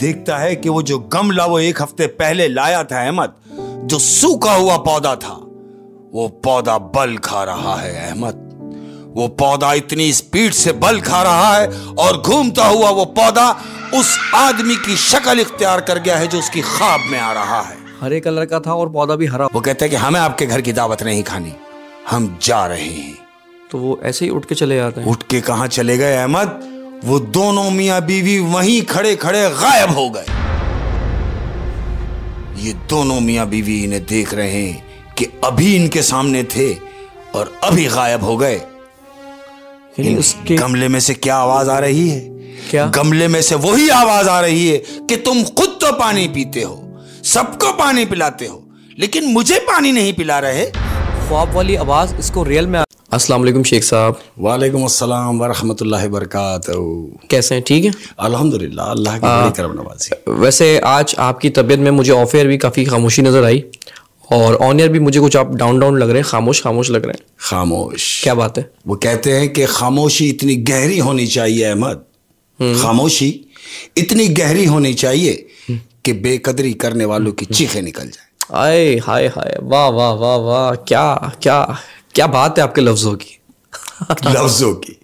देखता है कि वो जो गमला वो 1 हफ्ते पहले लाया था अहमद, जो सूखा हुआ पौधा था, वो पौधा बल खा रहा है अहमद। वो पौधा इतनी स्पीड से बल खा रहा है और घूमता हुआ वो पौधा उस आदमी की शक्ल इख्तियार कर गया है जो उसकी ख्वाब में आ रहा है। हरे कलर का था और पौधा भी हरा। वो कहता है कि हमें आपके घर की दावत नहीं खानी, हम जा रहे हैं। तो वो ऐसे ही उठ के चले जाते हैं। उठ के कहां चले गए अहमद? वो दोनों मियां बीवी वहीं खड़े खड़े गायब हो गए। ये दोनों मियां बीवी इन्हें देख रहे हैं कि अभी इनके सामने थे और अभी गायब हो गए। उसके गमले में से क्या आवाज आ रही है? क्या? गमले में से वही आवाज आ रही है कि तुम खुद तो पानी पीते हो, सबको पानी पिलाते हो, लेकिन मुझे पानी नहीं पिला रहे। ख्वाब वाली आवाज इसको रियल में। अस्सलाम वालेकुम शेख साहब। वालेकुम अस्सलाम व रहमतुल्लाहि व बरकातहू। कैसे हैं? ठीक है अल्हम्दुलिल्लाह, अल्लाह की बड़ी करम नवाज़ी। वैसे आज आपकी तबीयत में मुझे ऑफ एयर भी काफ़ी खामोशी नज़र आई और ऑन एयर भी मुझे कुछ आप डाउन डाउन लग रहे हैं, खामोश खामोश लग रहे हैं। खामोश? क्या बात है? वो कहते हैं कि खामोशी इतनी गहरी होनी चाहिए अहमद, खामोशी इतनी गहरी होनी चाहिए कि बेकदरी करने वालों की चीखें निकल जाए। आए हाय हाय, वाह वाह वाह वाह, क्या क्या क्या बात है आपके लफ्जों की। लफ्जों की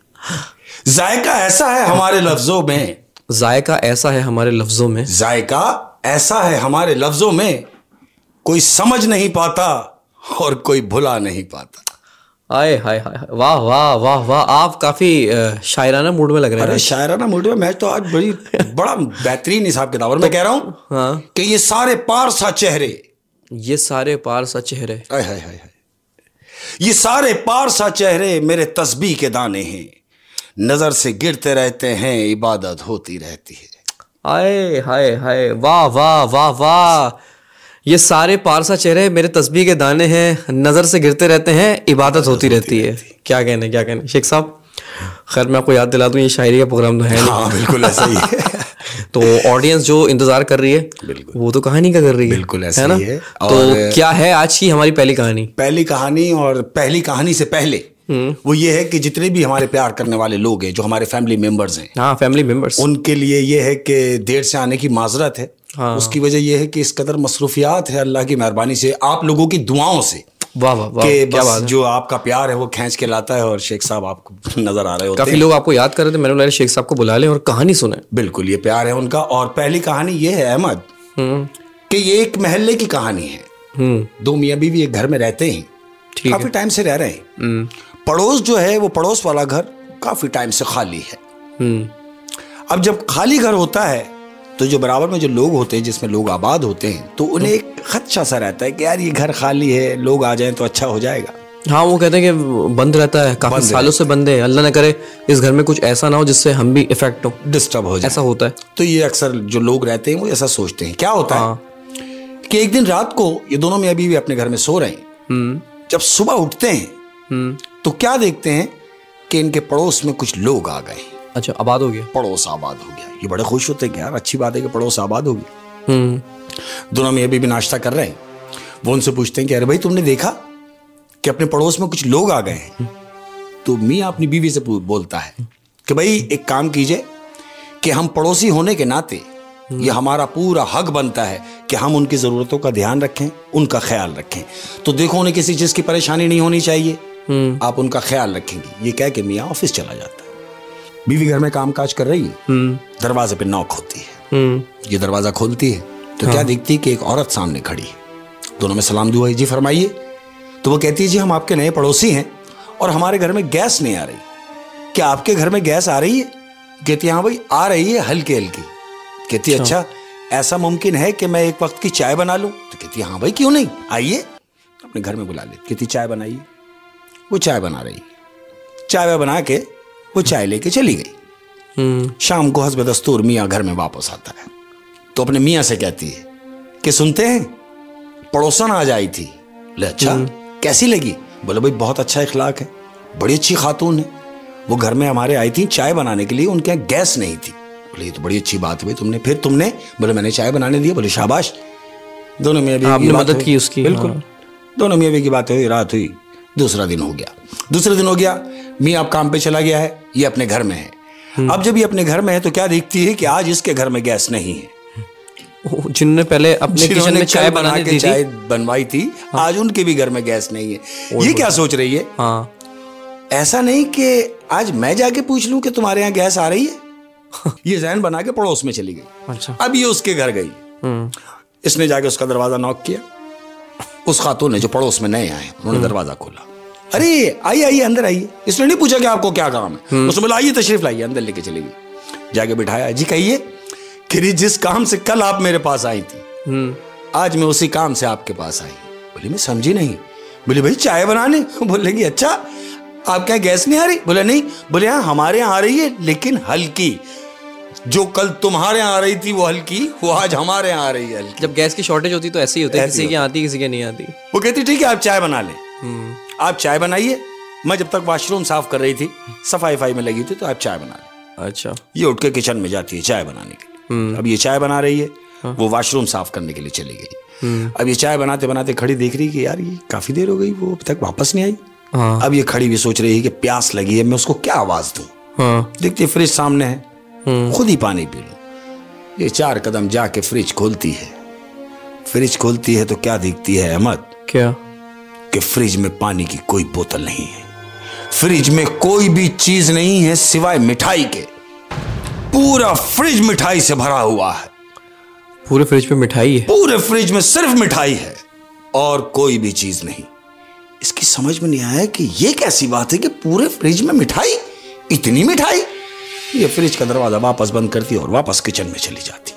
जायका ऐसा है हमारे लफ्जों में, जायका ऐसा है हमारे लफ्जों में, जायका ऐसा है हमारे लफ्जों में, कोई समझ नहीं पाता और कोई भुला नहीं पाता। आए हाय हाय, वाह वाह वाह वाह, आप काफी शायराना मूड में लग रहे हैं। अरे शायराना मूड में? मैं तो आज बड़ा बेहतरीन हिसाब किताब। और मैं कह रहा हूं हाँ कि ये सारे पारसा चेहरे, ये सारे पारसा चेहरे, हाय हाय हाय, ये सारे पारसा चेहरे मेरे तस्बीह के दाने हैं, नजर से गिरते रहते हैं, इबादत होती रहती है। आए हाय हाय, वाह वाह वाह वाह, ये सारे पारसा चेहरे मेरे तस्बीह के दाने हैं, नजर से गिरते रहते हैं, इबादत होती रहती है। क्या कहने, क्या कहने शेख साहब। खैर मैं आपको याद दिला दूं, ये शायरी का प्रोग्राम तो है नहीं। हाँ बिल्कुल ऐसा ही है। तो ऑडियंस जो इंतजार कर रही है वो तो कहानी का कर रही है। बिल्कुल ऐसा है ना? ही है। तो क्या है आज की हमारी पहली कहानी? पहली कहानी, और पहली कहानी से पहले वो ये है कि जितने भी हमारे प्यार करने वाले लोग हैं, जो हमारे फैमिली मेंबर्स हैं, हाँ फैमिली मेंबर्स, उनके लिए ये है कि देर से आने की माजरत है। हाँ। उसकी वजह ये है कि इस कदर मसरूफियात है, अल्लाह की मेहरबानी से, आप लोगों की दुआओं से। वाह वाह वाह, क्या बात। जो आपका प्यार है वो खींच के लाता है, और शेख साहब आपको नजर आ रहे होते हैं। काफी लोग आपको याद कर रहे थे, मैंने बोला शेख साहब को बुला लें और कहानी सुने। बिल्कुल, ये प्यार है उनका। और पहली कहानी ये है अहमद कि ये एक महल्ले की कहानी है। 2 मियाँ बीवी एक घर में रहते हैं, काफी टाइम से रह रहे हैं। पड़ोस जो है, वो पड़ोस वाला घर काफी टाइम से खाली है। अब जब खाली घर होता है तो जो बराबर में जो लोग होते हैं, जिसमें लोग आबाद होते हैं, तो उन्हें एक खदशा सा रहता है कि यार ये घर खाली है, लोग आ जाएं तो अच्छा हो जाएगा। हाँ वो कहते हैं कि बंद रहता है, काफी सालों से बंद है, अल्लाह न करे इस घर में कुछ ऐसा ना हो जिससे हम भी इफेक्ट हो, डिस्टर्ब हो जाए। ऐसा होता है। तो ये अक्सर जो लोग रहते हैं वो ऐसा सोचते हैं। क्या होता है कि एक दिन रात को ये दोनों मियां बीवी अपने घर में सो रहे हैं। जब सुबह उठते हैं तो क्या देखते हैं कि इनके पड़ोस में कुछ लोग आ गए। अच्छा, आबाद हो गया, पड़ोस आबाद हो गया। ये बड़े खुश होते हैं कि यार अच्छी बात है कि पड़ोस आबाद हो गया। दोनों मियां बीवी नाश्ता कर रहे हैं। वो उनसे पूछते हैं कि अरे भाई तुमने देखा कि अपने पड़ोस में कुछ लोग आ गए हैं? तो मियां अपनी बीवी से बोलता है कि भाई एक काम कीजिए कि हम पड़ोसी होने के नाते ये हमारा पूरा हक बनता है कि हम उनकी ज़रूरतों का ध्यान रखें, उनका ख्याल रखें। तो देखो उन्हें किसी चीज़ की परेशानी नहीं होनी चाहिए, आप उनका ख्याल रखेंगे। ये कह के मियाँ ऑफिस चला जाता है। बीवी घर में काम काज कर रही है। दरवाजे पे नॉक होती है। ये दरवाज़ा खोलती है तो क्या देखती है कि एक औरत सामने खड़ी है। दोनों में सलाम दुआ है, जी फरमाइए। तो वो कहती है जी हम आपके नए पड़ोसी हैं और हमारे घर में गैस नहीं आ रही, क्या आपके घर में गैस आ रही है? कहती है हाँ भाई आ रही है, हल्की हल्की। कहती है अच्छा ऐसा मुमकिन है कि मैं एक वक्त की चाय बना लूं? तो कहती है हाँ भाई क्यों नहीं, आइए अपने घर में बुला ले। कहती चाय बनाइए। वो चाय बना रही, चाय बना के वो चाय लेके चली गई। शाम को हस्ब दस्तूर मियाँ घर में वापस आता है तो अपने मियाँ से कहती है कि सुनते हैं पड़ोसन आज आई थी। ले अच्छा कैसी लगी? बोले भाई बहुत अच्छा इखलाक है, बड़ी अच्छी खातून है, वो घर में हमारे आई थी चाय बनाने के लिए, उनके यहाँ गैस नहीं थी। बोले ये तो बड़ी अच्छी बात है भाई, तुमने फिर तुमने? बोले मैंने चाय बनाने दी। बोले शाबाश। दोनों मियाँ बीवी की मदद की उसकी। बिल्कुल। दोनों मियाँ बीवी की बात हुई, रात हुई, दूसरा दिन हो गया। दूसरे दिन हो गया, मियाँ अब काम पे चला गया है, ये अपने घर में है। अब जब ये अपने घर में है तो क्या देखती है कि आज इसके घर में गैस नहीं है। जिन्होंने पहले अपने किचन में चाय बनाने दी थी, चाय बनवाई थी, आज उनके भी घर में गैस नहीं है। ये क्या सोच रही है? हाँ, ऐसा नहीं कि आज मैं जाके पूछ लूं कि तुम्हारे यहाँ गैस आ रही है। ये जहन बना के पड़ोस में चली गई। अच्छा। अब ये उसके घर गई, इसने जाके उसका दरवाजा नॉक किया। उस खातून ने, जो पड़ोस में नए आए, उन्होंने दरवाजा खोला। अरे आइए आइए अंदर आइए। इसने नहीं पूछा कि आपको क्या काम है, उसने बोला आइए तशरीफ लाइए। अंदर लेके चली गई, जाके बिठाया। जी कहिए कि जिस काम से कल आप मेरे पास आई थी, आज मैं उसी काम से आपके पास आई। बोली मैं समझी नहीं। बोली भाई चाय बनाने। बोलेगी अच्छा, आप क्या गैस नहीं आ रही? बोले नहीं। बोले हाँ हमारे यहाँ आ रही है, लेकिन हल्की। जो कल तुम्हारे यहाँ आ रही थी वो हल्की, वो आज हमारे यहाँ आ रही है हल्की। जब गैस की शॉर्टेज होती तो ऐसे ही होता है, किसी के आती किसी के नहीं आती। वो कहती ठीक है आप चाय बना लें, आप चाय बनाइए। मैं जब तक वॉशरूम साफ कर रही थी, सफाई में लगी थी, तो आप चाय बना लें। अच्छा। ये उठ के किचन में जाती है चाय बनाने के लिए। अब ये चाय बना रही है, वो वॉशरूम साफ करने के लिए चली गई। अब ये चाय बनाते बनाते खड़ी देख रही कि यार ये काफी देर हो गई, वो अब तक वापस नहीं आई। अब ये खड़ी भी सोच रही है कि प्यास लगी है, मैं उसको क्या आवाज दूं। देखती है फ्रिज सामने है, खुद ही पानी पी लूं। ये 4 कदम जाके फ्रिज खोलती है। फ्रिज खोलती है तो क्या दिखती है अहमद? क्या? कि फ्रिज में पानी की कोई बोतल नहीं है, फ्रिज में कोई भी चीज नहीं है सिवाय मिठाई के। पूरा फ्रिज मिठाई से भरा हुआ है। पूरे फ्रिज में मिठाई है? पूरे फ्रिज में सिर्फ मिठाई है और कोई भी चीज नहीं। इसकी समझ में नहीं आया कि ये कैसी बात है कि पूरे फ्रिज में मिठाई, इतनी मिठाई। ये फ्रिज का दरवाजा वापस बंद करती और वापस किचन में चली जाती,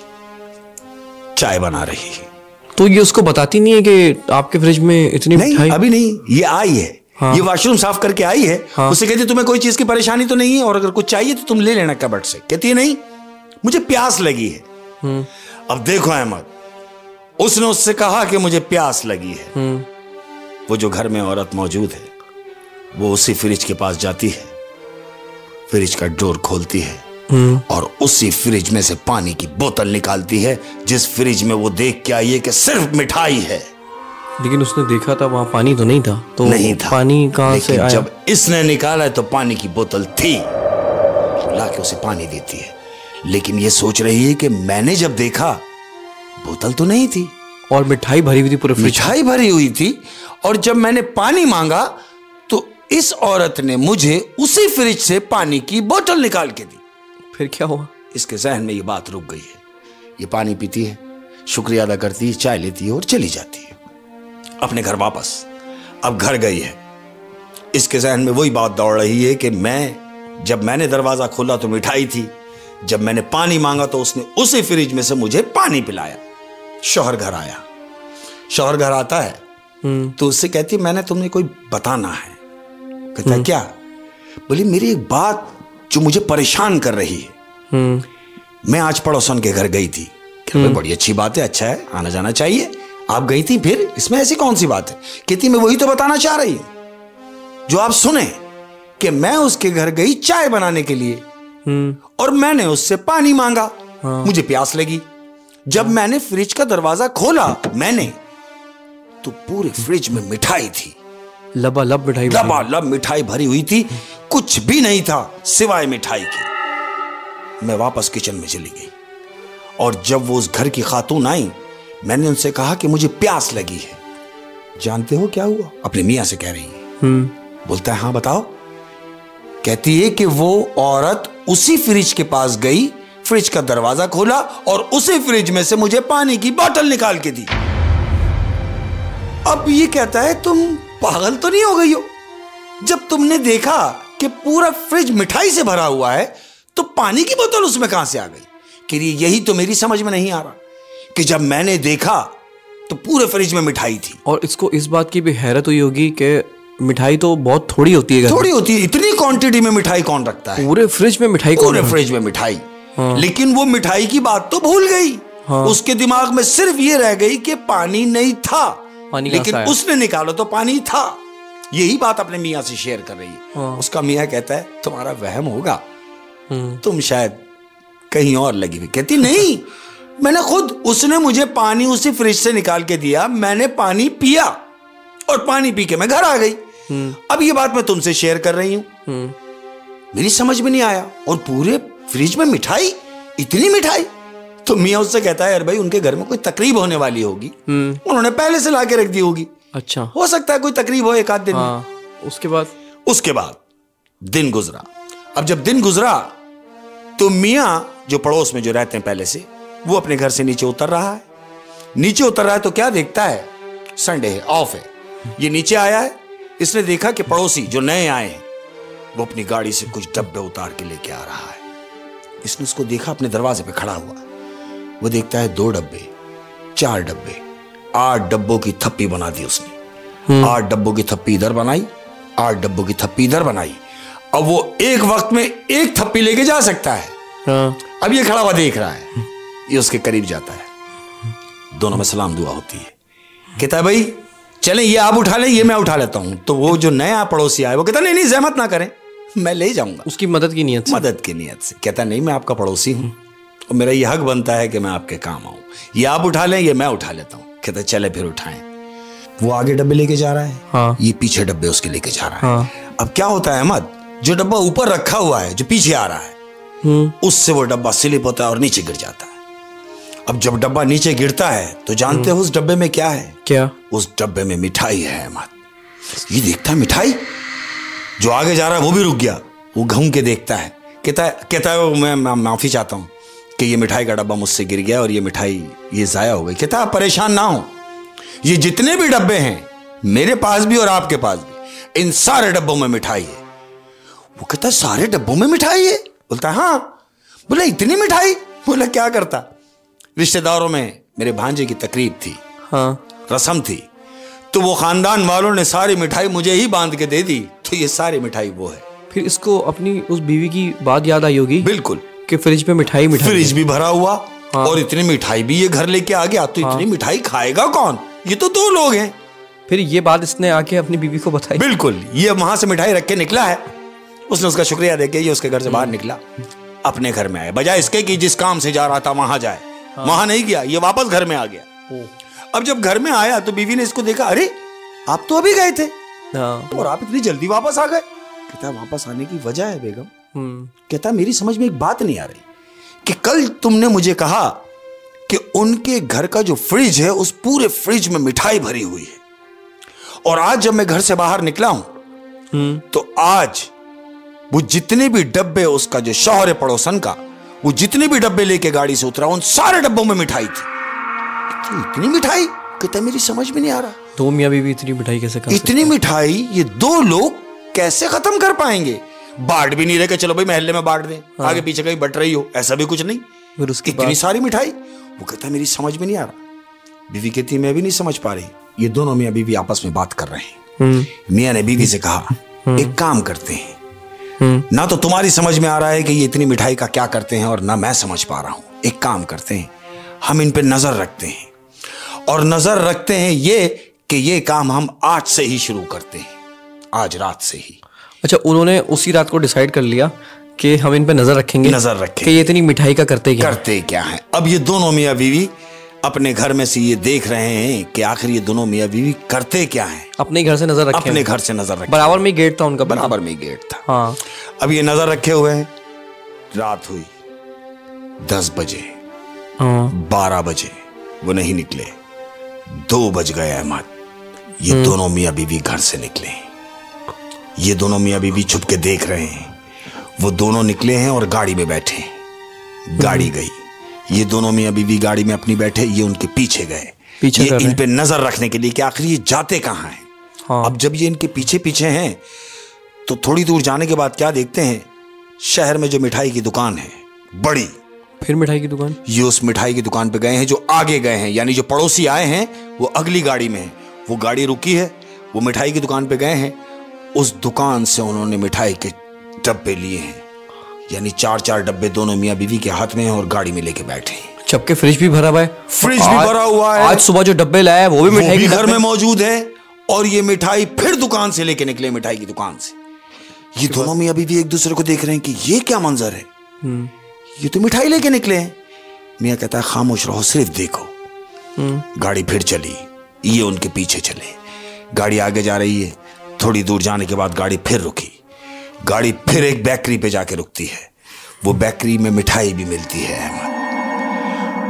चाय बना रही है। तो ये उसको बताती नहीं है कि आपके फ्रिज में इतनी मिठाई? अभी नहीं, ये आई है। हाँ। ये वॉशरूम साफ करके आई है। हाँ। उससे कहती तुम्हें कोई चीज की परेशानी तो नहीं है, और अगर कुछ चाहिए तो तुम ले लेना कबर्ड से। कहती है नहीं मुझे प्यास लगी है। अब देखो अहमद, उसने उससे कहा कि मुझे प्यास लगी है। वो जो घर में औरत मौजूद है, वो उसी फ्रिज के पास जाती है, फ्रिज का डोर खोलती है और उसी फ्रिज में से पानी की बोतल निकालती है, जिस फ्रिज में वो देख के आई है कि सिर्फ मिठाई है। लेकिन उसने देखा था वहां पानी तो नहीं था। तो नहीं था। पानी कहां से आया? जब इसने निकाला तो पानी की बोतल थी, लाके उसे पानी देती है। लेकिन ये सोच रही है कि मैंने जब देखा बोतल तो नहीं थी और मिठाई भरी हुई थी, पूरे मिठाई भरी हुई थी। और जब मैंने पानी मांगा तो इस औरत ने मुझे उसी फ्रिज से पानी की बोतल निकाल के दी। फिर क्या हुआ? इसके जहन में ये बात रुक गई है। ये पानी पीती है, शुक्रिया अदा करती है, चाय लेती है और चली जाती है अपने घर वापस। अब घर गई है, इसके जहन में वही बात दौड़ रही है कि जब मैंने दरवाजा खोला तो मिठाई थी, जब मैंने पानी मांगा तो उसने उसी फ्रिज में से मुझे पानी पिलाया। शौहर घर आया, शौहर घर आता है तो उससे कहती है मैंने तुम्हें कोई बताना है। कहता है क्या? बोली मेरी एक बात जो मुझे परेशान कर रही है। मैं आज पड़ोसन के घर गई थी। बड़ी अच्छी बात है, अच्छा है, आना जाना चाहिए। आप गई थी, फिर इसमें ऐसी कौन सी बात है? कहती मैं वही तो बताना चाह रही हूं जो आप सुने, कि मैं उसके घर गई चाय बनाने के लिए और मैंने उससे पानी मांगा। मुझे प्यास लगी। जब मैंने फ्रिज का दरवाजा खोला तो पूरे फ्रिज में मिठाई थी, लबालब मिठाई, लबालब मिठाई भरी हुई थी। कुछ भी नहीं था सिवाय मिठाई की। मैं वापस किचन में चली गई और जब वो उस घर की खातून आई, मैंने उनसे कहा कि मुझे प्यास लगी है। जानते हो क्या हुआ? अपने मियां से कह रही है। बोलता है हाँ बताओ। कहती है कि वो औरत उसी फ्रिज के पास गई, फ्रिज का दरवाजा खोला और उसी फ्रिज में से मुझे पानी की बोतल निकाल के दी। अब ये कहता है तुम पागल तो नहीं हो गई हो? जब तुमने देखा कि पूरा फ्रिज मिठाई से भरा हुआ है तो पानी की बोतल उसमें कहां से आ गई? कि यही तो मेरी समझ में नहीं आ रहा कि जब मैंने देखा तो पूरे फ्रिज में मिठाई थी। और इसको इस बात की भी हैरत हुई होगी कि मिठाई तो बहुत थोड़ी होती है, थोड़ी होती है, इतनी क्वांटिटी में मिठाई कौन रखता है? पूरे फ्रिज में मिठाई, पूरे फ्रिज में मिठाई। हाँ। लेकिन वो मिठाई की बात तो भूल गई। हाँ। उसके दिमाग में सिर्फ ये रह गई कि पानी नहीं था, लेकिन उसने निकाला तो पानी था। यही बात अपने मियाँ से शेयर कर रही है। हाँ। उसका मियाँ कहता है तुम्हारा वहम होगा, तुम शायद कहीं और लगी हुई। कहती नहीं, मैंने खुद, उसने मुझे पानी उसी फ्रिज से निकाल के दिया, मैंने पानी पिया और पानी पी के मैं घर आ गई। अब ये बात मैं तुमसे शेयर कर रही हूं। मेरी समझ में नहीं आया। और पूरे फ्रिज में मिठाई, इतनी मिठाई, तो मियाँ उससे कहता है, अरे भाई उनके घर में कोई तकरीब होने वाली होगी, उन्होंने पहले से ला के रख दी होगी। अच्छा, हो सकता है कोई तकरीब हो एक आध दिन। हाँ। उसके बाद दिन गुजरा। अब जब दिन गुजरा तो मियाँ जो पड़ोस में जो रहते हैं पहले से, वो अपने घर से नीचे उतर रहा है। नीचे उतर रहा है तो क्या देखता है, संडे है, ऑफ है। ये नीचे आया है, इसने देखा कि पड़ोसी जो नए आए हैं वो अपनी गाड़ी से कुछ डब्बे उतार के लेके आ रहा है। इसने उसको देखा अपने दरवाजे पे खड़ा हुआ। वो देखता है 2 डब्बे, 4 डब्बे, 8 डब्बों की थप्पी बना दी उसने। 8 डब्बों की थप्पी इधर बनाई, 8 डब्बों की थप्पी इधर बनाई। अब वो एक वक्त में एक थप्पी लेके जा सकता है। हाँ। अब ये खड़ा हुआ देख रहा है, ये उसके करीब जाता है, दोनों में सलाम दुआ होती है। कहता है भाई चलें, ये आप उठा लें, ये मैं उठा लेता हूं। तो वो जो नया पड़ोसी आया वो कहता नहीं जहमत ना करें, मैं ले जाऊंगा। उसकी मदद की नीयत से। मदद की नीयत से कहता नहीं, मैं आपका पड़ोसी हूं और मेरा ये हक बनता है कि मैं आपके काम आऊं। ये आप उठा लें, ये मैं उठा लेता हूं। कहता चले फिर उठाएं। वो आगे डब्बे लेके जा रहा है, हाँ। ये पीछे डब्बे उसके लेके जा रहा है। हाँ। अब क्या होता है अहमद, जो डब्बा ऊपर रखा हुआ है जो पीछे आ रहा है, उससे वो डब्बा स्लिप होता है और नीचे गिर जाता है। अब जब डब्बा नीचे गिरता है तो जानते हो उस डब्बे में क्या है? क्या? उस डब्बे में मिठाई है अहमद। ये देखता है मिठाई, जो आगे जा रहा है वो भी रुक गया। वो घूम के देखता है, कहता है मैं माफी चाहता हूं कि ये मिठाई का डब्बा मुझसे गिर गया और ये मिठाई ये जाया हो गई। कहता है आप परेशान ना हो, ये जितने भी डब्बे हैं मेरे पास भी और आपके पास भी, इन सारे डब्बों में मिठाई है। वो कहता है सारे डब्बों में मिठाई है? बोलता है हाँ। बोला इतनी मिठाई? बोला क्या करता, रिश्तेदारों में मेरे भांजे की तकरीब थी, हाँ। रस्म थी, तो वो खानदान वालों ने सारी मिठाई मुझे ही बांध के दे दी, तो ये सारी मिठाई वो है। फिर इसको अपनी उस बीवी की बात याद आई होगी। बिल्कुल, कि फ्रिज पे मिठाई फ्रिज भी भरा हुआ, हाँ। और इतनी मिठाई भी ये घर लेके आ गया, तो इतनी मिठाई खाएगा कौन? ये तो 2 लोग हैं। फिर ये बात इसने आके अपनी बीवी को बताई। बिल्कुल, ये वहां से मिठाई रख के निकला है, उसने उसका शुक्रिया देके ये उसके घर से बाहर निकला, अपने घर में आया, बजाय इसके कि जिस काम से जा रहा था वहां जाए। हाँ। वहां नहीं गया, ये वापस घर में आ गया। अब जब घर में आया तो बीवी ने इसको देखा, अरे आप तो अभी गए थे, हाँ। और आप इतनी जल्दी वापस आ गए। कहता वापस आने की वजह है बेगम। कहता मेरी समझ में एक बात नहीं आ रही कि कल तुमने मुझे कहा कि उनके घर का जो फ्रिज है उस पूरे फ्रिज में मिठाई भरी हुई है, और आज जब मैं घर से बाहर निकला हूं तो आज वो जितने भी डब्बे, उसका जो शौहर है पड़ोसन का, वो जितने भी डब्बे लेके गाड़ी से उतरा उन सारे डब्बों में मिठाई थी। इतनी मिठाई? कहता मेरी समझ में नहीं आ रहा, 2 मियां बीवी इतनी मिठाई कैसे खा सकते? इतनी मिठाई ये 2 लोग कैसे खत्म कर पाएंगे? बांट भी नहीं रहे कि चलो भाई महल्ले में बांट दें, हाँ। आगे पीछे कहीं बट रही हो, ऐसा भी कुछ नहीं। फिर उसकी इतनी सारी मिठाई? वो कहता मेरी समझ में नहीं आ रहा। बीवी कहती मैं भी नहीं समझ पा रही। ये दोनों मियां बीवी आपस में बात कर रहे हैं। मियां ने बीवी से कहा एक काम करते हैं, ना तो तुम्हारी समझ में आ रहा है कि ये इतनी मिठाई का क्या करते हैं, और ना मैं समझ पा रहा हूं। एक काम करते हैं, हम इन पे नजर रखते हैं, और नजर रखते हैं ये कि ये काम हम आज से ही शुरू करते हैं, आज रात से ही। अच्छा, उन्होंने उसी रात को डिसाइड कर लिया कि हम इन पे नजर रखेंगे कि ये इतनी मिठाई का करते क्या है। अब ये दोनों मियां बीवी अपने घर में से ये देख रहे हैं कि आखिर ये दोनों मियां बीवी करते क्या हैं। अपने घर से नजर रखे, अपने घर से नजर रखे, बराबर में गेट था उनका, बराबर में गेट था। हाँ। अब ये नजर रखे हुए हैं। रात हुई 10 बजे, 12 बजे, वो नहीं निकले। 2 बज गए अहमद। ये दोनों मियां बीवी घर से निकले। ये दोनों मियां बीवी छुप के देख रहे हैं। वो दोनों निकले हैं और गाड़ी में बैठे। गाड़ी गई, ये दोनों मियां बीवी गाड़ी में अपनी बैठे, ये उनके पीछे गए, ये इन पे नजर रखने के लिए कि आखिर ये जाते कहां हैं। हाँ। अब जब ये इनके पीछे पीछे हैं तो थोड़ी दूर जाने के बाद क्या देखते हैं, शहर में जो मिठाई की दुकान है बड़ी, फिर मिठाई की दुकान, ये उस मिठाई की दुकान पे गए हैं जो आगे गए हैं, यानी जो पड़ोसी आए हैं वो अगली गाड़ी में है। वो गाड़ी रुकी है, वो मिठाई की दुकान पे गए हैं, उस दुकान से उन्होंने मिठाई के डब्बे लिए हैं, यानी 4-4 डब्बे दोनों मियां बीवी के हाथ में हैं और गाड़ी में लेके बैठे हैं। जबकि फ्रिज भी भरा हुआ है, फ्रिज भी भरा हुआ है। आज सुबह जो डब्बे लाया वो भी मिठाई के घर में मौजूद है, और ये मिठाई फिर दुकान से लेके निकले, मिठाई की दुकान से। ये दोनों मियां बीवी एक दूसरे को देख रहे हैं कि ये क्या मंजर है, ये तो मिठाई लेके निकले हैं। मियां कहता है खामोश रहो, सिर्फ देखो। गाड़ी फिर चली, ये उनके पीछे चले। गाड़ी आगे जा रही है, थोड़ी दूर जाने के बाद गाड़ी फिर रुकी। गाड़ी फिर एक बेकरी पे जाके रुकती है, वो बेकरी में मिठाई भी मिलती है अहमद।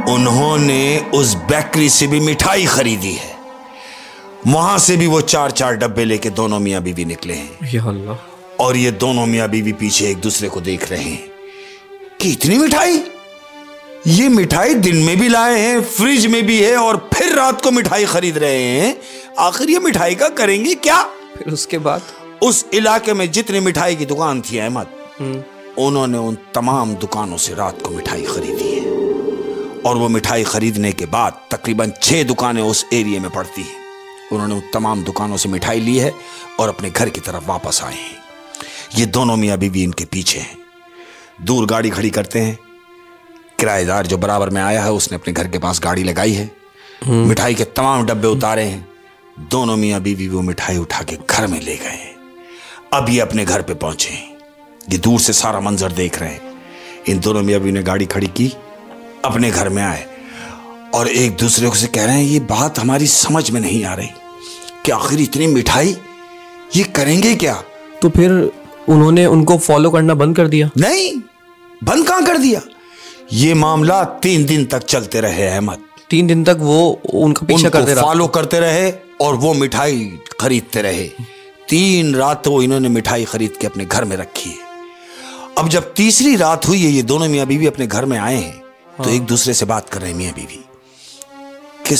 उन्होंने उस बेकरी से भी मिठाई खरीदी है, वहां से भी वो 4-4 डब्बे लेके दोनों मियां बीवी निकले हैं। या अल्लाह। और ये दोनों मियां बीवी पीछे एक दूसरे को देख रहे हैं कि इतनी मिठाई, ये मिठाई दिन में भी लाए हैं, फ्रिज में भी है, और फिर रात को मिठाई खरीद रहे हैं। आखिर ये मिठाई का करेंगे क्या? फिर उसके बाद उस इलाके में जितनी मिठाई की दुकान थी अहमद, उन्होंने उन तमाम दुकानों से रात को मिठाई खरीदी है। और वो मिठाई खरीदने के बाद तकरीबन 6 दुकानें उस एरिया में पड़ती हैं। उन्होंने उन तमाम दुकानों से मिठाई ली है और अपने घर की तरफ वापस आए हैं। ये दोनों मियाँ बीवी इनके पीछे हैं। दूर गाड़ी खड़ी करते हैं। किराएदार जो बराबर में आया है उसने अपने घर के पास गाड़ी लगाई है, मिठाई के तमाम डब्बे उतारे हैं। दोनों मियाँ बीवी वो मिठाई उठा के घर में ले गए हैं। अब ये अपने घर पे पहुंचे, ये दूर से सारा मंजर देख रहे हैं। इन दोनों मियाँ बीवी ने गाड़ी खड़ी की, अपने घर में आए और एक दूसरे से कह रहे हैं ये बात हमारी समझ में नहीं आ रही कि आखिर इतनी मिठाई ये करेंगे क्या। तो फिर उन्होंने उनको फॉलो करना बंद कर दिया? नहीं, बंद कहां कर दिया। ये मामला 3 दिन तक चलते रहे अहमद। 3 दिन तक वो उनका पीछा करते रहे, फॉलो करते रहे और वो मिठाई खरीदते रहे। 3 रात वो इन्होंने मिठाई खरीद के अपने घर में रखी है। अब जब तीसरी रात हुई है, ये दोनों मियाँ बीवी अपने घर में आए हैं, तो एक दूसरे से बात कर रहे हैं मियाँ बीवी कि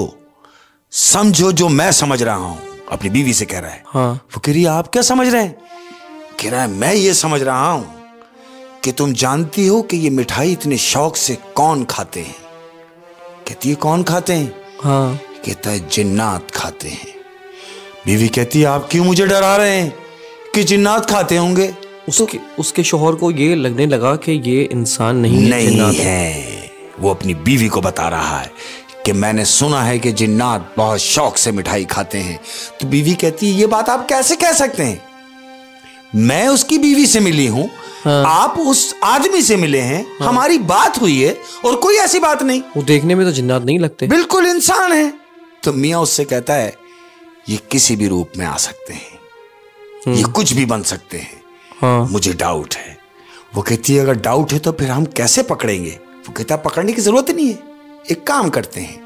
समझो जो मैं समझ रहा हूं। अपनी बीवी से कह रहा है। वो कह रही है आप क्या समझ रहे हैं? कह रहा है मैं ये समझ रहा हूं कि तुम जानती हो कि ये मिठाई इतने शौक से कौन खाते हैं। कहती है कौन खाते हैं? कहता है जिन्नात खाते हैं। बीवी कहती है आप क्यों मुझे डरा रहे हैं कि जिन्नात खाते होंगे? उसके शौहर को ये लगने लगा कि ये इंसान नहीं है। वो अपनी बीवी को बता रहा है कि मैंने सुना है कि जिन्नात बहुत शौक से मिठाई खाते हैं। तो बीवी कहती है ये बात आप कैसे कह सकते हैं? मैं उसकी बीवी से मिली हूं, आप उस आदमी से मिले हैं, हमारी बात हुई है और कोई ऐसी बात नहीं। वो देखने में तो जिन्नात नहीं लगते, बिल्कुल इंसान है। तो मियां उससे कहता है ये किसी भी रूप में आ सकते हैं, ये कुछ भी बन सकते हैं। मुझे डाउट है। वो कहती है अगर डाउट है तो फिर हम कैसे पकड़ेंगे? वो कहता है पकड़ने की जरूरत नहीं है, एक काम करते हैं,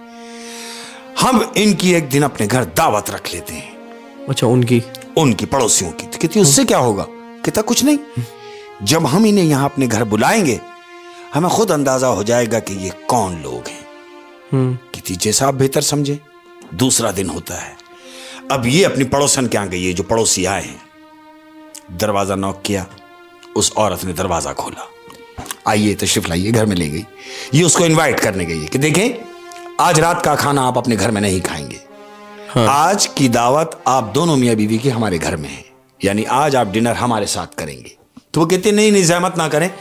हम इनकी एक दिन अपने घर दावत रख लेते हैं। अच्छा, उनकी पड़ोसियों की। तो कहती है उससे क्या होगा? कहता कुछ नहीं, जब हम इन्हें यहां अपने घर बुलाएंगे हमें खुद अंदाजा हो जाएगा कि ये कौन लोग हैं। कहती जैसा आप बेहतर समझे। दूसरा दिन होता है। अब ये अपनी पड़ोसन के यहाँ गई है, जो पड़ोसी आए हैं। दरवाजा नॉक किया, उस औरत ने दरवाजा खोला, आइए तशरीफ लाइए, घर में ले गई। ये उसको इनवाइट करने गई है कि देखें आज रात का खाना आप अपने घर में नहीं खाएंगे। आज की दावत आप दोनों मियाँ बीवी की हमारे घर में है, यानी आज आप डिनर हमारे साथ करेंगे। तो वो कहते नहीं जहमत ना करें,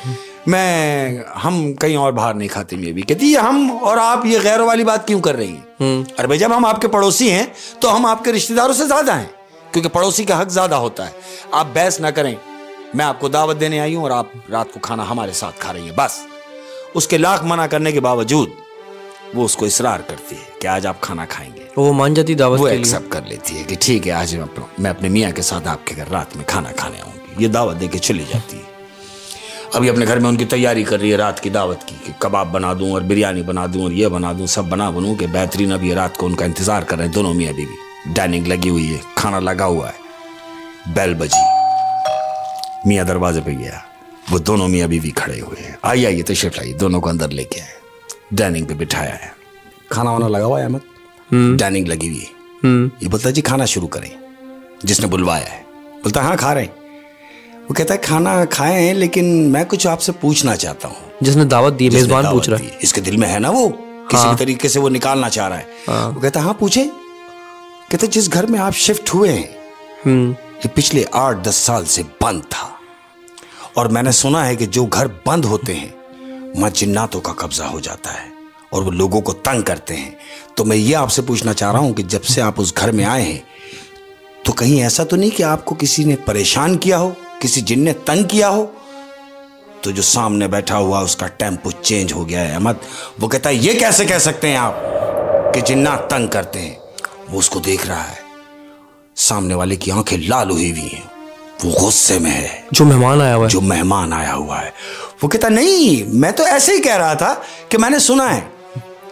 हम कहीं और बाहर नहीं खाते। मियाँ बीवी कहती है हम और आप ये गैरों वाली बात क्यों कर रही हैं? अरे भाई जब हम आपके पड़ोसी हैं तो हम आपके रिश्तेदारों से ज्यादा हैं, क्योंकि पड़ोसी का हक ज्यादा होता है। आप बहस ना करें, मैं आपको दावत देने आई हूं और आप रात को खाना हमारे साथ खा रही हैं। बस उसके लाख मना करने के बावजूद वो उसको इसरार करती है कि आज आप खाना खाएंगे। वो मान जाती दावत वो के लिए, एक्सेप्ट कर लेती है कि ठीक है आज मैं अपने मियाँ के साथ आपके घर रात में खाना खाने आऊंगी। ये दावत दे के चली जाती है। अभी अपने घर में उनकी तैयारी कर रही है रात की दावत की, कि कबाब बना दूं और बिरयानी बना दूं और ये बना दूं, सब बनूं कि बेहतरीन। अभी रात को उनका इंतजार कर रहे हैं दोनों मियाँ बीवी। डाइनिंग लगी हुई है, खाना लगा हुआ है, बेल बजी, मियाँ दरवाजे पे गया, वो दोनों मियाँ बीवी खड़े हुए हैं। आइए तशरीफ लाइए, दोनों को अंदर लेके आए, डाइनिंग पे बिठाया है, खाना वाना लगा हुआ है अहमद, डाइनिंग लगी हुई है। ये बोलता जी खाना शुरू करें, जिसने बुलवाया है। बोलता हाँ खा रहे हैं। वो कहता है खाना खाए हैं लेकिन मैं कुछ आपसे पूछना चाहता हूँ। जिसने दावत दी, मेजबान पूछ रहा है, इसके दिल में है ना, वो किसी भी तरीके से वो निकालना चाह रहा है। वो कहता हाँ पूछे। कहते जिस घर में आप शिफ्ट हुए हैं ये पिछले 8-10 साल से बंद था, और मैंने सुना है कि जो घर बंद होते हैं वहां जिन्नातों का कब्जा हो जाता है और वो लोगों को तंग करते हैं। तो मैं ये आपसे पूछना चाह रहा हूं कि जब से आप उस घर में आए हैं तो कहीं ऐसा तो नहीं कि आपको किसी ने परेशान किया हो, किसी जिन ने तंग किया हो? तो जो सामने बैठा हुआ उसका टेम्पो चेंज हो गया है अहमद। वो कहता है ये कैसे कह सकते हैं आप कि जिन्नात तंग करते हैं? वो उसको देख रहा है, सामने वाले की आंखें लाल हुई हुई हैं, वो गुस्से में है। जो मेहमान आया हुआ है। वो कहता नहीं, मैं तो ऐसे ही कह रहा था कि मैंने सुना है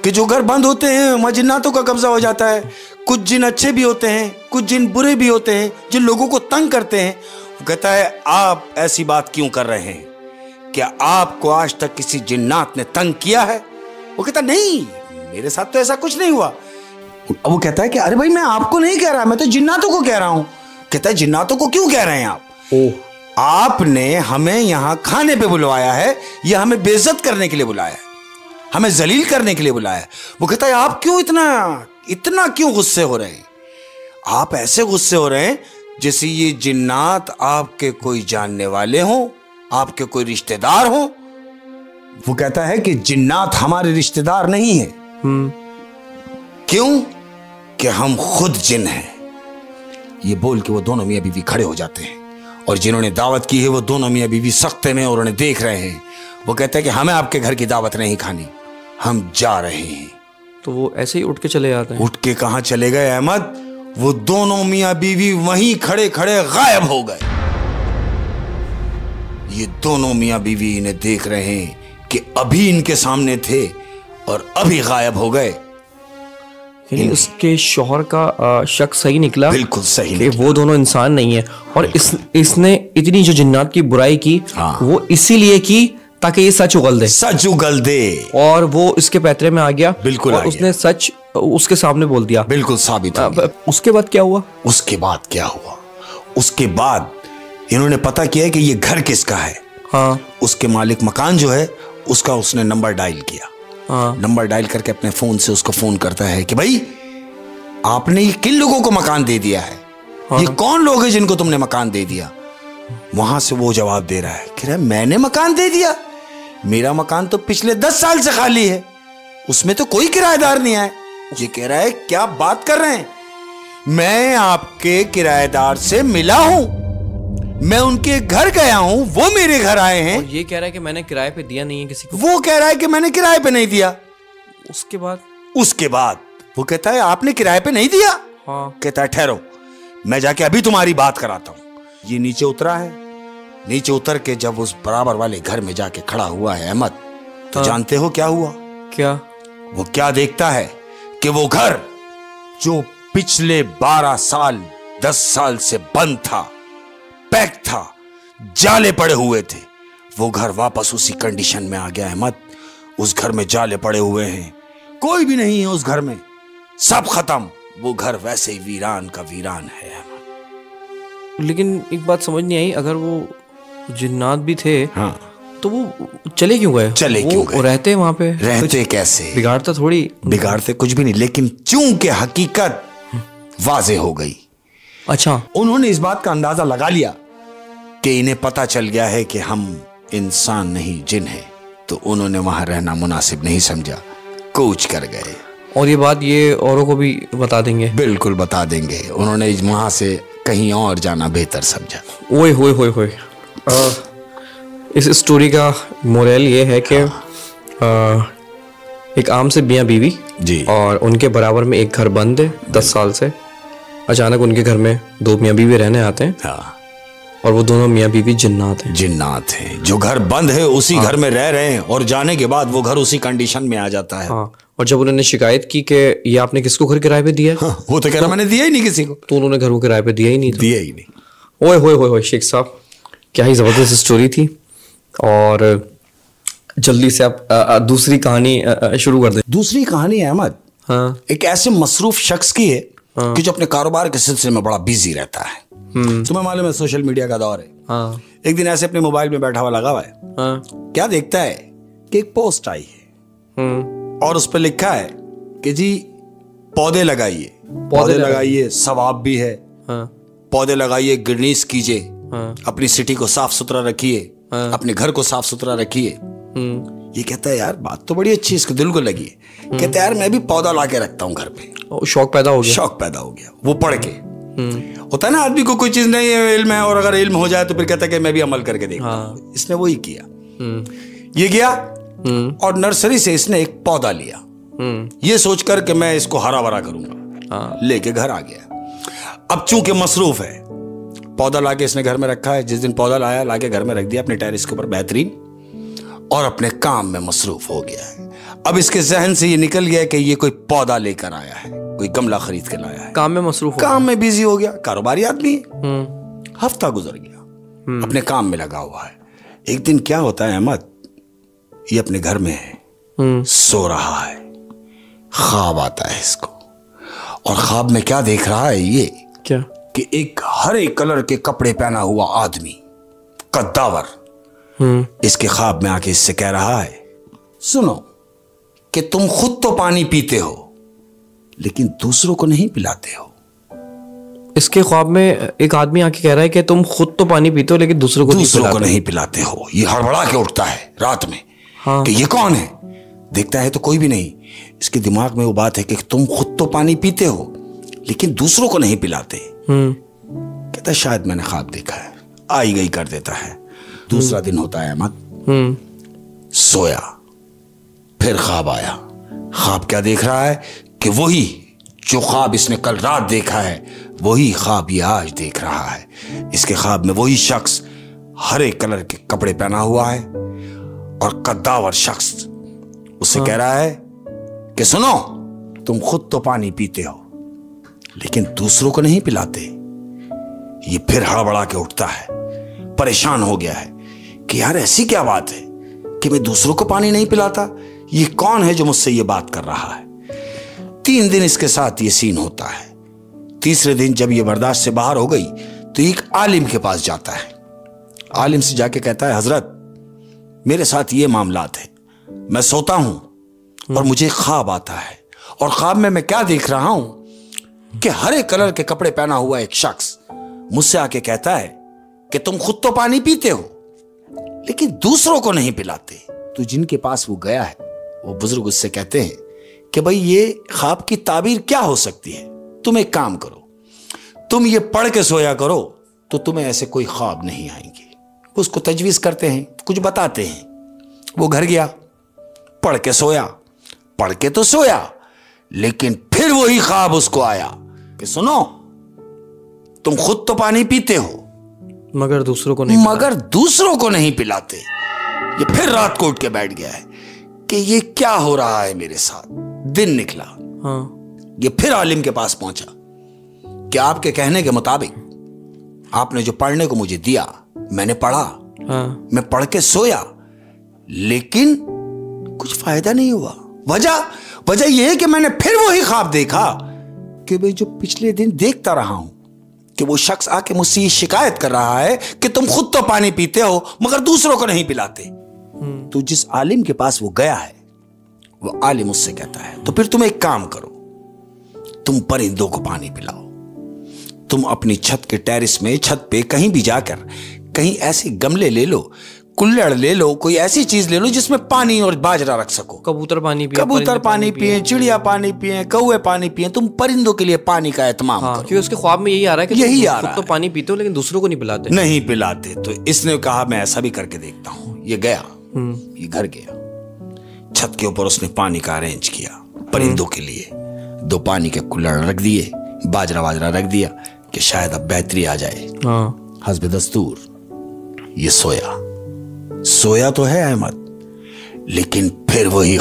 कि जो घर बंद होते हैं वहां जिन्नातों का कब्जा हो जाता है। कुछ जिन अच्छे भी होते हैं, कुछ जिन बुरे भी होते हैं, जिन लोगों को तंग करते हैं। वो कहता है आप ऐसी बात क्यों कर रहे हैं? क्या आपको आज तक किसी जिन्नात ने तंग किया है? वो कहता नहीं, मेरे साथ तो ऐसा कुछ नहीं हुआ। वो कहता है कि अरे भाई मैं आपको नहीं कह रहा, मैं तो जिन्नातों को कह रहा हूं। कहता है जिन्नातों को क्यों कह रहे हैं आप? आपने हमें यहां खाने पे बुलवाया है या हमें बेइज्जत करने के लिए बुलाया है, हमें जलील करने के लिए बुलाया है? वो कहता है आप क्यों इतना क्यों गुस्से हो रहे हैं? आप ऐसे गुस्से हो रहे हैं जैसे ये जिन्नात आपके कोई जानने वाले हों, आपके कोई रिश्तेदार हों। वो कहता है कि जिन्नात हमारे रिश्तेदार नहीं है। क्यों? कि हम खुद जिन हैं। ये बोल के वो दोनों मियां बीवी खड़े हो जाते हैं और जिन्होंने दावत की है वो दोनों मियां बीवी सख्ते में और उन्हें देख रहे हैं। वो कहते हैं कि हमें आपके घर की दावत नहीं खानी, हम जा रहे हैं। तो वो ऐसे ही उठ के चले जाते हैं। उठ के कहां चले गए अहमद? वो दोनों मियां बीवी वहीं खड़े खड़े गायब हो गए। ये दोनों मियां बीवी इन्हें देख रहे हैं कि अभी इनके सामने थे और अभी गायब हो गए। उसके शौहर का शक सही निकला। बिल्कुल सही कि वो दोनों इंसान नहीं है और इसने इतनी जो जिन्नात की बुराई की वो इसीलिए की ताकि ये सच उगल दे और वो इसके पैतरे में आ गया। बिल्कुल और उसने सच उसके सामने बोल दिया। बिल्कुल साबित हो गया। उसके बाद क्या हुआ? उसके बाद इन्होंने पता किया कि ये घर किसका है। हाँ। उसके मालिक मकान जो है उसका उसने नंबर डायल किया। हाँ। नंबर डायल करके अपने फोन से उसको फोन करता है कि भाई आपने ये किन लोगों को मकान दे दिया है? हाँ। ये कौन लोग हैं जिनको तुमने मकान दे दिया? वहां से वो जवाब दे रहा है कि मैंने मकान दे दिया? मेरा मकान तो पिछले 10 साल से खाली है, उसमें तो कोई किराएदार नहीं आए। ये कह रहा है क्या बात कर रहे हैं? मैं आपके किराएदार से मिला हूं, मैं उनके घर गया हूं, वो मेरे घर आए हैं। और ये कह रहा है कि मैंने किराए पे दिया नहीं है किसी को। वो कह रहा है कि मैंने किराए पे नहीं दिया। उसके बाद वो कहता है आपने किराए पे नहीं दिया? हाँ। कहता है ठहरो, मैं जाके अभी तुम्हारी बात कराता हूं। ये नीचे उतरा है। नीचे उतर के जब उस बराबर वाले घर में जाके खड़ा हुआ है अहमद, तो जानते हो क्या हुआ? क्या? वो क्या देखता है कि वो घर जो पिछले 12 साल 10 साल से बंद था, पैक था, जाले पड़े हुए थे, वो घर वापस उसी कंडीशन में आ गया अहमद। उस घर में जाले पड़े हुए हैं, कोई भी नहीं है उस घर में, सब खत्म। वो घर वैसे ही वीरान का वीरान है अहमद। लेकिन एक बात समझ नहीं आई, अगर वो जिन्नात भी थे हाँ, तो वो चले क्यों गए? वो रहते वहां पे, रहते कैसे? बिगाड़ते कुछ भी नहीं, लेकिन चूंकि हकीकत वाजे हो गई। अच्छा, उन्होंने इस बात का अंदाजा लगा लिया कि इन्हें पता चल गया है कि हम इंसान नहीं जिन हैं, तो उन्होंने वहां रहना मुनासिब नहीं समझा, कूच कर गए। और ये बात ये औरों को भी बता देंगे? बिल्कुल बता देंगे। उन्होंने वहां से कहीं और जाना बेहतर समझा। ओए होए होए होए। इस स्टोरी का मोरल ये है कि एक आम से मियां बीवी जी, और उनके बराबर में एक घर बंद है 10 साल से। अचानक उनके घर में 2 मियां बीवी रहने आते हैं। हाँ। और वो दोनों मियां बीवी जिन्नात हैं। जो घर बंद है उसी घर में रह रहे हैं और जाने के बाद वो घर उसी कंडीशन में आ जाता है। हाँ। और जब उन्होंने शिकायत की कि ये आपने किसको घर किराए पे दिया? हाँ, वो तो कह रहा मैंने दिया ही नहीं किसी को। तो उन्होंने घर को किराए पे दिया ही नहीं। ओए होए होए होए शेख साहब, क्या ही जबरदस्त स्टोरी थी। और जल्दी से आप दूसरी कहानी शुरू कर दें। दूसरी कहानी अहमद, हाँ, एक ऐसे मसरूफ शख्स की है कि जो अपने कारोबार के सिलसिले में बड़ा बिजी रहता है। तुम्हें मालूम है सोशल मीडिया का दौर है। हाँ। एक दिन ऐसे अपने मोबाइल में बैठा हुआ लगा हुआ है। हाँ। क्या देखता है कि एक पोस्ट आई है और उस पर लिखा है कि जी पौधे लगाइए, सवाब भी है। हाँ। पौधे लगाइए, गिरनीस कीजिए। हाँ। अपनी सिटी को साफ सुथरा रखिए। हाँ। अपने घर को साफ सुथरा रखिए। ये कहता है यार बात तो बड़ी अच्छी, इसको दिल को लगी है। कहता है यार मैं भी पौधा ला के रखता हूँ घर पे। शौक पैदा हो गया। वो पढ़ के होता है ना, आदमी को कोई चीज नहीं है, इल्म है, और अगर इल्म हो जाए तो फिर कहता है कि मैं भी अमल करके देखता हूं। इसने वही किया। ये गया और नर्सरी से इसने एक पौधा लिया, ये सोचकर कि मैं इसको हरा भरा करूंगा। लेके घर आ गया। अब चूंकि मसरूफ है, पौधा लाके इसने घर में रखा है। जिस दिन पौधा लाया, लाके घर में रख दिया अपने टेरेस के ऊपर बेहतरीन, और अपने काम में मसरूफ हो गया है। अब इसके जहन से ये निकल गया कि ये कोई पौधा लेकर आया है, कोई गमला खरीद के लाया है। काम में मसरूफ, काम में बिजी हो गया, कारोबारी आदमी है। हफ्ता गुजर गया, अपने काम में लगा हुआ है। एक दिन क्या होता है अहमद, ये अपने घर में है, सो रहा है, ख्वाब आता है इसको। और ख्वाब में क्या देख रहा है ये, क्या कि एक हरे कलर के कपड़े पहना हुआ आदमी, कद्दावर, इसके ख्वाब में आके इससे कह रहा है, सुनो कि तुम खुद तो पानी पीते हो लेकिन दूसरों को नहीं पिलाते हो। इसके ख्वाब में एक आदमी आके कह रहा है कि तुम खुद तो पानी पीते हो लेकिन दूसरों को नहीं पिलाते हो। ये हड़बड़ा के उठता है रात में। हाँ। कि ये कौन है, देखता है तो कोई भी नहीं। इसके दिमाग में वो बात है कि तुम खुद तो पानी पीते हो लेकिन दूसरों को नहीं पिलाते। कहता शायद मैंने ख्वाब देखा है, आई गई कर देता है। दूसरा दिन होता है अहमद, सोया, फिर ख्वाब आया। ख्वाब क्या देख रहा है कि वही जो ख्वाब इसने कल रात देखा है वही ख्वाब ये आज देख रहा है। इसके ख्वाब में वही शख्स हरे कलर के कपड़े पहना हुआ है और कद्दावर शख्स उससे कह रहा है कि सुनो, तुम खुद तो पानी पीते हो लेकिन दूसरों को नहीं पिलाते। ये फिर हड़बड़ा के उठता है, परेशान हो गया है कि यार ऐसी क्या बात है कि मैं दूसरों को पानी नहीं पिलाता, ये कौन है जो मुझसे ये बात कर रहा है। 3 दिन इसके साथ ये सीन होता है। तीसरे दिन जब ये बर्दाश्त से बाहर हो गई तो एक आलिम के पास जाता है। आलिम से जाके कहता है, हजरत मेरे साथ ये मामलात है, मैं सोता हूं और मुझे ख्वाब आता है और ख्वाब में मैं क्या देख रहा हूं कि हरे कलर के कपड़े पहना हुआ एक शख्स मुझसे आके कहता है कि तुम खुद तो पानी पीते हो लेकिन दूसरों को नहीं पिलाते। तो जिनके पास वो गया है वो बुजुर्ग उससे कहते हैं कि भाई ये ख्वाब की ताबीर क्या हो सकती है, तुम एक काम करो, तुम ये पढ़ के सोया करो तो तुम्हें ऐसे कोई ख्वाब नहीं आएंगे। उसको तजवीज करते हैं, कुछ बताते हैं। वो घर गया, पढ़ के सोया, पढ़ के तो सोया लेकिन फिर वही ख्वाब उसको आया कि सुनो, तुम खुद तो पानी पीते हो मगर दूसरों को नहीं पिलाते। ये फिर रात को उठ के बैठ गया है कि ये क्या हो रहा है मेरे साथ। दिन निकला, हाँ। ये फिर आलिम के पास पहुंचा कि आपके कहने के मुताबिक आपने जो पढ़ने को मुझे दिया मैंने पढ़ा, हाँ। मैं पढ़ के सोया लेकिन कुछ फायदा नहीं हुआ। वजह यह है कि मैंने फिर वही ख्वाब देखा कि भाई जो पिछले दिन देखता रहा हूं कि वो शख्स आके मुझसे ये शिकायत कर रहा है कि तुम खुद तो पानी पीते हो मगर दूसरों को नहीं पिलाते। तो जिस आलिम के पास वो गया है वो आलिम उससे कहता है, तो फिर तुम एक काम करो, तुम परिंदों को पानी पिलाओ। तुम अपनी छत के टेरिस में, छत पे कहीं भी जाकर कहीं ऐसे गमले ले लो, कुल्हड़ ले लो, कोई ऐसी चीज ले लो जिसमें पानी और बाजरा रख सको। कबूतर पानी पिए, चिड़िया पानी पिए, कौवे पानी पिए, तुम परिंदों के लिए पानी का एहतमाम करो। क्योंकि उसके ख्वाब में यही आ रहा है कि यही आ रहा है, तो पानी पीते हो लेकिन दूसरों को नहीं पिलाते। तो इसने कहा मैं ऐसा भी करके देखता हूं। ये गया, ये घर गया, छत के ऊपर उसने पानी का अरेंज किया परिंदों के लिए। 2 पानी के कुल्हड़ रख दिए, बाजरा रख दिया कि शायद अब बेहतरी आ जाए। हस्ब दस्तूर ये सोया तो है अहमद, लेकिन फिर वही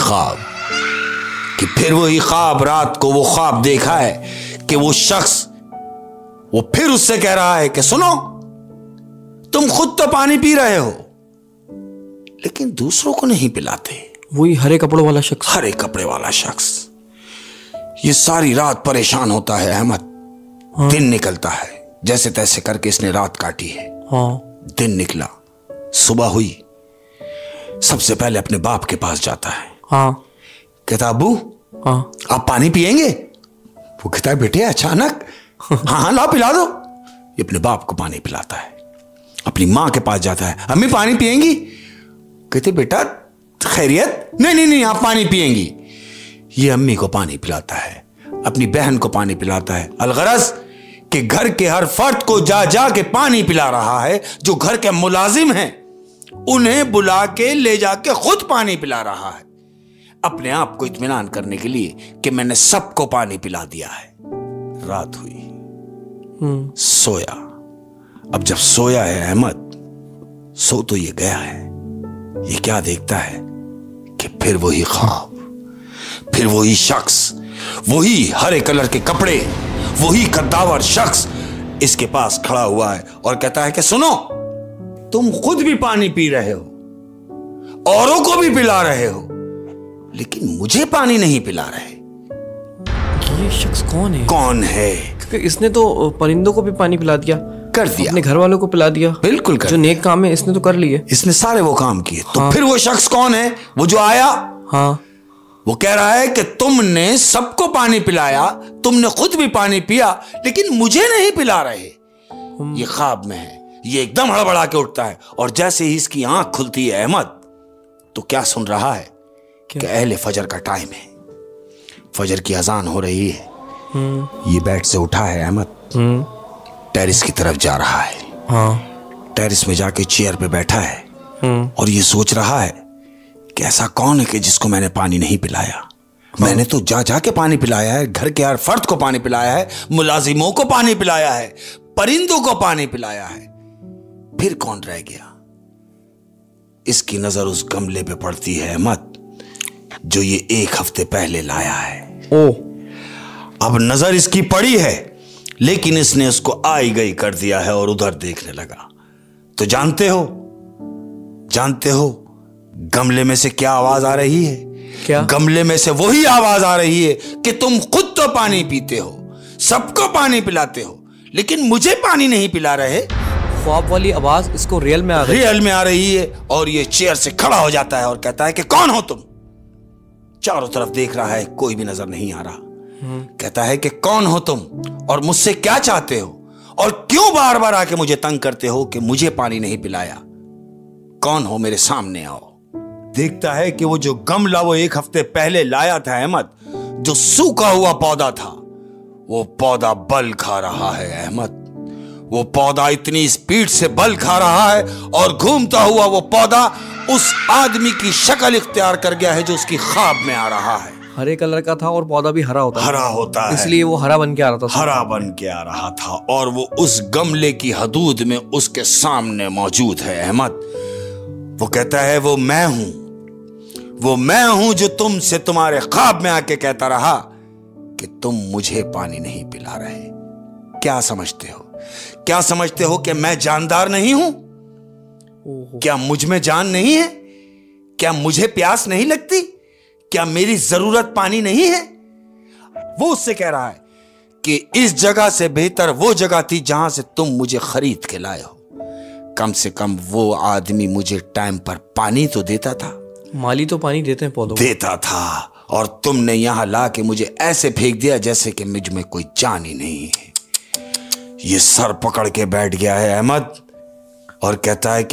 ख्वाब रात को वो ख्वाब देखा है कि वो शख्स वो फिर उससे कह रहा है कि सुनो, तुम खुद तो पानी पी रहे हो लेकिन दूसरों को नहीं पिलाते। वही हरे कपड़े वाला शख्स ये सारी रात परेशान होता है अहमद। दिन निकलता है, जैसे तैसे करके इसने रात काटी है। दिन निकला, सुबह हुई, सबसे पहले अपने बाप के पास जाता है। कहता अब्बू, आप पानी पिएंगे? वो कहता है बेटे अचानक, हाँ लाओ पिला दो। ये अपने बाप को पानी पिलाता है। अपनी माँ के पास जाता है, अम्मी पानी पिएंगी? कहते बेटा खैरियत? नहीं आप पानी पिएंगी। ये अम्मी को पानी पिलाता है, अपनी बहन को पानी पिलाता है। अलगरज कि घर के हर फर्द को जा के पानी पिला रहा है। जो घर के मुलाजिम हैं उन्हें बुला के ले जाके खुद पानी पिला रहा है, अपने आप को इत्मीनान करने के लिए कि मैंने सबको पानी पिला दिया है। रात हुई, सोया। अब जब सोया है अहमद, सो तो ये गया है, ये क्या देखता है कि फिर वही ख्वाब फिर वही शख्स, वही हरे कलर के कपड़े, वही कद्दावर शख्स इसके पास खड़ा हुआ है और कहता है कि सुनो, तुम खुद भी पानी पी रहे हो, औरों को भी पिला रहे हो, लेकिन मुझे पानी नहीं पिला रहे। ये शख्स कौन है? कौन है? क्योंकि इसने तो परिंदों को भी पानी पिला दिया, कर दिया, अपने घर वालों को पिला दिया। बिल्कुल कर जो नेक काम है इसने तो कर लिए, इसने सारे वो काम किए। तो फिर वो शख्स कौन है? वो जो आया, हाँ, वो कह रहा है कि तुमने सबको पानी पिलाया, तुमने खुद भी पानी पिया, लेकिन मुझे नहीं पिला रहे। ये ख्वाब में है। ये एकदम हड़बड़ा के उठता है और जैसे ही इसकी आंख खुलती है अहमद, तो क्या सुन रहा है कि अहले फजर का टाइम है, फजर की अजान हो रही है। ये बेड से उठा है अहमद, टेरिस की तरफ जा रहा है। हाँ, टेरिस में जाके चेयर पे बैठा है और ये सोच रहा है कि ऐसा कौन है कि जिसको मैंने पानी नहीं पिलाया। मैंने तो जा जाके पानी पिलाया है, घर के हर फर्द को पानी पिलाया है, मुलाजिमों को पानी पिलाया है, परिंदों को पानी पिलाया है, फिर कौन रह गया? इसकी नजर उस गमले पे पड़ती है अहमद, जो ये 1 हफ्ते पहले लाया है। अब नजर इसकी पड़ी है, लेकिन इसने उसको आई गई कर दिया है और उधर देखने लगा। तो जानते हो गमले में से क्या आवाज आ रही है? क्या? गमले में से वही आवाज आ रही है कि तुम खुद तो पानी पीते हो, सबको पानी पिलाते हो, लेकिन मुझे पानी नहीं पिला रहे। ख्वाब वाली आवाज इसको रियल में आ रही है और ये चेयर से खड़ा हो जाता है और कहता है कि कौन हो तुम? चारों तरफ देख रहा है, कोई भी नजर नहीं आ रहा। कहता है कि कौन हो तुम और मुझसे क्या चाहते हो और क्यों बार बार आके मुझे तंग करते हो कि मुझे पानी नहीं पिलाया? कौन हो? मेरे सामने आओ। देखता है कि वो जो गमला वो 1 हफ्ते पहले लाया था अहमद, जो सूखा हुआ पौधा था, वो पौधा बल खा रहा है अहमद। वो पौधा इतनी स्पीड से बल खा रहा है और घूमता हुआ वो पौधा उस आदमी की शक्ल इख्तियार कर गया है जो उसकी ख्वाब में आ रहा है। हरे कलर का था और पौधा भी हरा होता है, इसलिए वो हरा बन के आ रहा था। हरा बन के आ रहा था और वो उस गमले की हदूद में उसके सामने मौजूद है अहमद। वो कहता है वो मैं हूं जो तुमसे तुम्हारे ख्वाब में आके कहता रहा कि तुम मुझे पानी नहीं पिला रहे। क्या समझते हो कि मैं जानदार नहीं हूं? क्या मुझ में जान नहीं है? क्या मुझे प्यास नहीं लगती? क्या मेरी जरूरत पानी नहीं है? वो उससे कह रहा है कि इस जगह से बेहतर वो जगह थी जहां से तुम मुझे खरीद के लाए हो। कम से कम वो आदमी मुझे टाइम पर पानी तो देता था। माली तो पानी देते हैं पौधों को। देता था और तुमने यहां ला के मुझे ऐसे फेंक दिया जैसे कि मुझ में कोई जान ही नहीं है। ये सर पकड़ के बैठ गया है अहमद और कहता है कि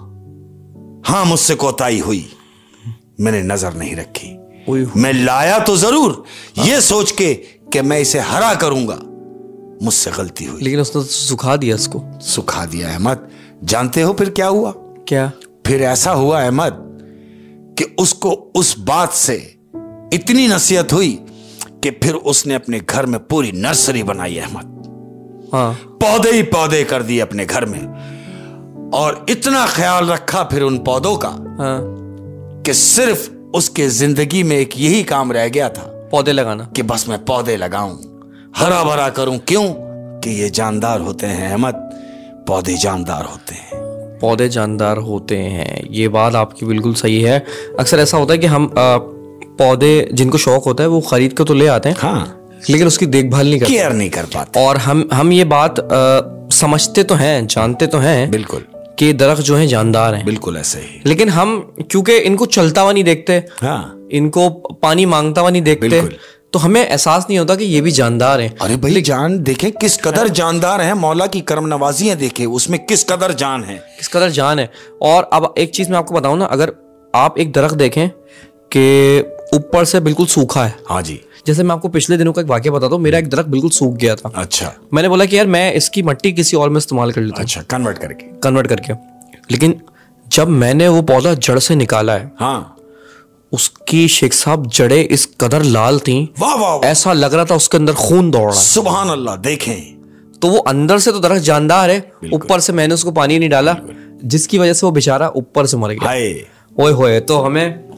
हाँ मुझसे कोताही हुई, मैंने नजर नहीं रखी। मैं लाया तो जरूर ये सोच के कि मैं इसे हरा करूंगा, मुझसे गलती हुई। लेकिन उसने तो सुखा दिया इसको। सुखा दिया अहमद। जानते हो फिर क्या हुआ? क्या? फिर ऐसा हुआ अहमद कि उसको उस बात से इतनी नसीहत हुई कि फिर उसने अपने घर में पूरी नर्सरी बनाई अहमद। हाँ, पौधे ही पौधे कर दिए अपने घर में और इतना ख्याल रखा फिर उन पौधों का, हाँ, कि सिर्फ उसके जिंदगी में एक यही काम रह गया था, पौधे लगाना। कि बस मैं पौधे लगाऊं, हरा भरा करूं। क्यों? कि ये जानदार होते हैं अहमद, पौधे जानदार होते हैं। पौधे जानदार होते हैं, ये बात आपकी बिल्कुल सही है। अक्सर ऐसा होता है कि हम पौधे जिनको शौक होता है वो खरीद कर तो ले आते हैं, हाँ, लेकिन उसकी देखभाल नहीं करते, केयर नहीं कर पाते। और हम ये बात समझते तो हैं, जानते तो हैं बिल्कुल कि दरख्त जो है जानदार हैं, बिल्कुल ऐसे ही, लेकिन हम क्योंकि इनको चलता हुआ नहीं देखते, हाँ, इनको पानी मांगता हुआ नहीं देखते, तो हमें एहसास नहीं होता कि ये भी जानदार हैं। अरे भाई जान देखें किस कदर जानदार हैं, मौला की करम नवाजियां देखें, उसमें किस कदर जान है, किस कदर जान है। और अब एक चीज मैं आपको बताऊं ना, अगर आप एक दरख्त देखें कि ऊपर से बिल्कुल सूखा है, हाँ जी, जैसे मैं आपको पिछले दिनों का एक वाकया बताता हूँ। मेरा एक दरख्त बिल्कुल सूख गया था। अच्छा। मैंने बोला कि यार मैं इसकी मिट्टी किसी और में इस्तेमाल कर लेता हूँ। अच्छा, कन्वर्ट करके। लेकिन जब मैंने वो पौधा जड़ से निकाला है, हाँ, उसकी शेख साहब जड़ें इस कदर लाल थी, वाह वाह, ऐसा लग रहा था उसके अंदर खून दौड़ रहा है। सुभान अल्लाह। देखें तो वो अंदर से तो दरख्त जानदार है, ऊपर से मैंने उसको पानी नहीं डाला, जिसकी वजह से वो बेचारा ऊपर से मर गया। ओए होए। तो हमें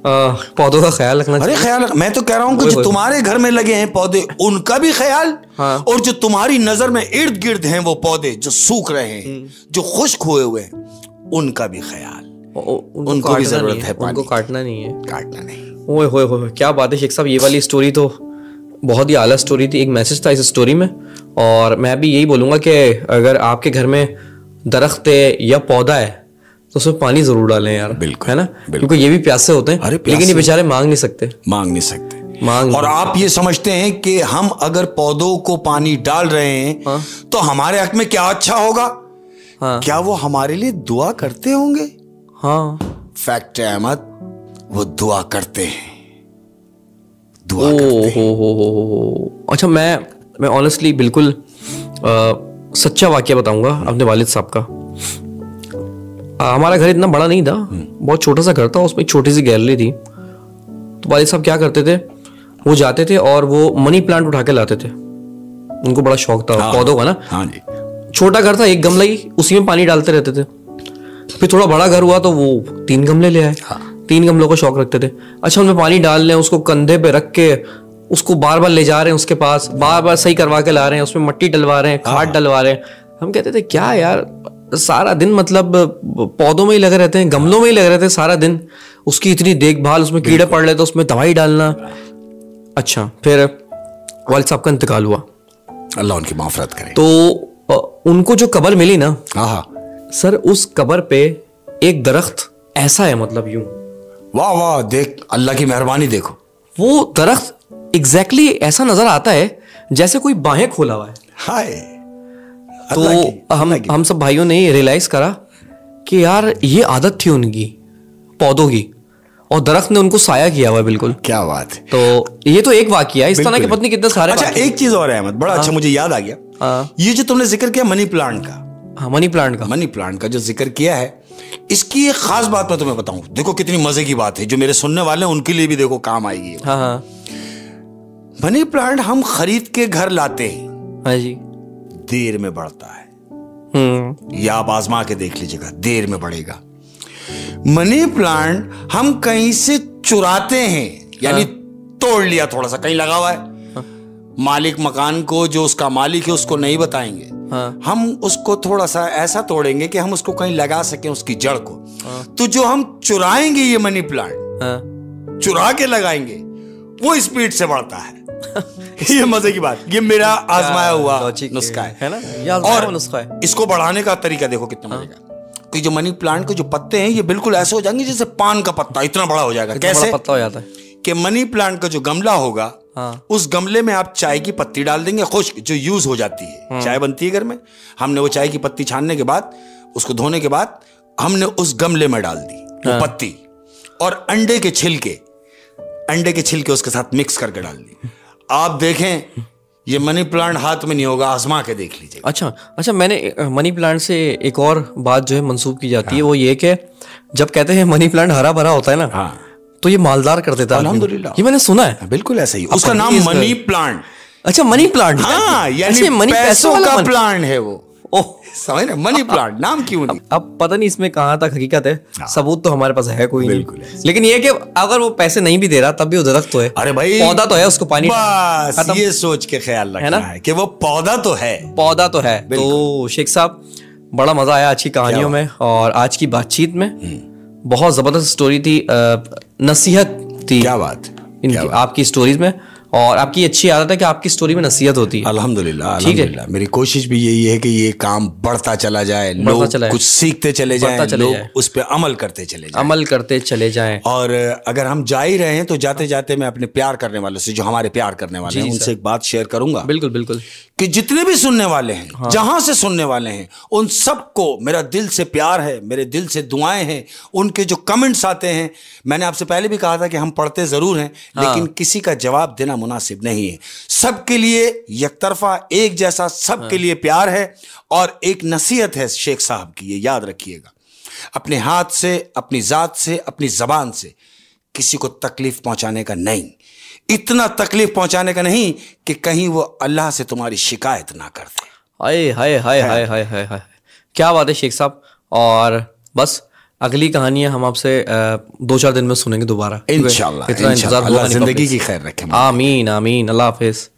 पौधों का ख्याल रखना चाहिए। अरे ख्याल, मैं तो कह रहा हूँ कि जो तुम्हारे घर में लगे हैं पौधे उनका भी ख्याल, और जो तुम्हारी नजर में इर्द गिर्द हैं वो पौधे जो सूख रहे हैं, जो खुश्क हुए हैं, उनका भी ख्याल। उनको भी जरूरत है, उनको काटना नहीं है, काटना नहीं। ओए होए होए, क्या बात है शेख साहब, ये वाली स्टोरी तो बहुत ही आला स्टोरी थी। एक मैसेज था इस स्टोरी में, और मैं भी यही बोलूंगा कि अगर आपके घर में दरख्त है या पौधा है तो उसमें पानी जरूर डालें यार, बिल्कुल है ना, क्योंकि ये भी प्यासे होते हैं, लेकिन ये बेचारे मांग नहीं सकते। और आप ये समझते हैं कि हम अगर पौधों को पानी डाल रहे हैं तो हमारे हक में क्या अच्छा होगा? क्या वो हमारे लिए दुआ करते होंगे? फैक्ट है अहमद, वो दुआ करते हैं, दुआ करते हैं। अच्छा, मैं ऑनेस्टली बिल्कुल सच्चा वाकया बताऊंगा अपने वालिद साहब का। हमारा घर इतना बड़ा नहीं था, बहुत छोटा सा घर था, उसमें एक छोटी सी गैलरी थी। तो वालिद साहब क्या करते थे, वो जाते थे और वो मनी प्लांट उठा के लाते थे। उनको बड़ा शौक था पौधों का ना। हाँ जी। छोटा घर था, एक गमला ही, उसी में पानी डालते रहते थे। फिर थोड़ा बड़ा घर हुआ तो वो 3 गमले ले आए। 3 गमलों का शौक रखते थे। अच्छा, उनमें पानी डाल रहे हैं, उसको कंधे पे रख के उसको बार बार ले जा रहे हैं उसके पास, बार बार सही करवा के ला रहे हैं, उसमें मट्टी डलवा रहे हैं, खाद डलवा रहे हैं। हम कहते थे क्या यार, सारा दिन मतलब पौधों में ही लगे रहते हैं, गमलों में ही लगे रहते हैं सारा दिन, उसकी इतनी देखभाल, उसमें कीड़े पड़ रहे थे, उसमें दवाई डालना। अच्छा, फिर वालिद साहब का इंतकाल हुआ, अल्लाह उनकी माफ़रत करे। तो उनको जो कब्र मिली ना, सर उस कब्र पे एक दरख्त ऐसा है, मतलब यूं, वाह वाह, देख अल्लाह की मेहरबानी, देखो वो दरख्त एग्जैक्टली ऐसा नजर आता है जैसे कोई बाहें खोला हुआ है। हाय। तो हम सब भाइयों ने रियलाइज करा कि यार ये आदत थी उनकी पौधों की, और दरख्त ने उनको साया किया हुआ है। बिल्कुल, क्या बात है। तो ये तो एक वाकया है, इस तरह के पत्नी कितने सारे। अच्छा, एक चीज और है अहमद, बड़ा अच्छा मुझे याद आ गया। ये जो तुमने जिक्र किया मनी प्लांट का, मनी प्लांट का जो जिक्र किया है, इसकी एक खास बात मैं तुम्हें बताऊं। देखो कितनी मजे की बात है, जो मेरे सुनने वाले हैं उनके लिए भी देखो काम आएगी। मनी प्लांट हम खरीद के घर लाते हैं। हाँ जी। देर में बढ़ता है, या आप आजमा के देख लीजिएगा, देर में बढ़ेगा। मनी प्लांट हम कहीं से चुराते हैं, यानी तोड़ लिया, थोड़ा सा कहीं लगा हुआ है, मालिक मकान को, जो उसका मालिक है उसको नहीं बताएंगे। हम उसको थोड़ा सा ऐसा तोड़ेंगे कि हम उसको कहीं लगा सकें, उसकी जड़ को। तो जो हम चुराएंगे ये मनी प्लांट, चुरा के लगाएंगे, वो स्पीड से बढ़ता है। ये मजे की बात, ये मेरा आजमाया हुआ नुस्खा है ना। और नुस्खा है, इसको बढ़ाने का तरीका देखो कितना मजे का। कि जो मनी प्लांट के जो पत्ते हैं, ये बिल्कुल ऐसे हो जाएंगे जैसे पान का पत्ता, इतना बड़ा हो जाएगा। कैसे पत्ता हो जाता है कि मनी प्लांट का जो गमला होगा, उस गमले में आप चाय की पत्ती डाल देंगे, खुश्क, जो यूज हो जाती है, चाय बनती है घर में। हमने वो चाय की पत्ती छानने के बाद, उसको धोने के बाद, हमने उस गमले में डाल दी वो पत्ती, और अंडे के छिलके उसके साथ मिक्स करके डाल दी। आप देखें, ये मनी प्लांट हाथ में नहीं होगा, आजमा के देख लीजिए। अच्छा, मैंने मनी प्लांट से एक और बात जो है मंसूब की जाती है, वो ये कि जब कहते हैं मनी प्लांट हरा भरा होता है ना, तो ये मालदार कर देता है। अल्हम्दुलिल्लाह, ये मैंने सुना है। बिल्कुल ऐसा ही, उसका नाम मनी प्लांट। अच्छा, मनी प्लांट। हाँ, यानी पैसों का प्लांट है वो। समझ रहे, मनी प्लांट नाम क्यों नहीं। अब पता नहीं इसमें कहां तक हकीकत है, सबूत तो हमारे पास है कोई नहीं, लेकिन ये कि अगर वो पैसे नहीं भी दे रहा तब भी वो दरख्त तो है। अरे भाई, पौधा तो है, उसको पानी, बस ये सोच के ख्याल रखना है कि वो पौधा तो है। तो शेख साहब, बड़ा मजा आया अच्छी कहानियों में, और आज की बातचीत में बहुत जबरदस्त स्टोरी थी, नसीहत थी। क्या बात इनकी, आपकी स्टोरीज में, और आपकी अच्छी आदत है कि आपकी स्टोरी में नसीहत होती है। अल्हम्दुलिल्लाह, अल्हम्दुलिल्लाह। मेरी कोशिश भी यही है कि ये काम बढ़ता चला जाए, लोग कुछ सीखते चले जाएं, लोग उस पर अमल करते चले जाएं। और अगर हम जा ही रहे हैं तो जाते जाते मैं अपने प्यार करने वालों से, जो हमारे प्यार करने वाले हैं, उनसे एक बात शेयर करूंगा। बिल्कुल, कि जितने भी सुनने वाले हैं, जहां से सुनने वाले हैं, उन सबको मेरा दिल से प्यार है, मेरे दिल से दुआएं हैं। उनके जो कमेंट्स आते हैं, मैंने आपसे पहले भी कहा था कि हम पढ़ते जरूर हैं, लेकिन किसी का जवाब देना मुनासिब नहीं है। सबके लिए यकतरफा, एक जैसा सबके लिए प्यार है, और एक नसीहत है शेख साहब की, ये याद रखिएगा। अपने हाथ से, अपनी जात से, अपनी जबान से किसी को तकलीफ पहुंचाने का नहीं, इतना तकलीफ पहुंचाने का नहीं कि कहीं वो अल्लाह से तुम्हारी शिकायत ना कर दे। हाय हाय हाय हाय हाय हाय हाय, क्या बात है शेख साहब। और बस अगली कहानियां हम आपसे 2-4 दिन में सुनेंगे दोबारा। इंशाल्लाह, इतना इंतजार अल्लाह जिंदगी की खैर रखे। आमीन आमीन। अल्लाह हाफिज।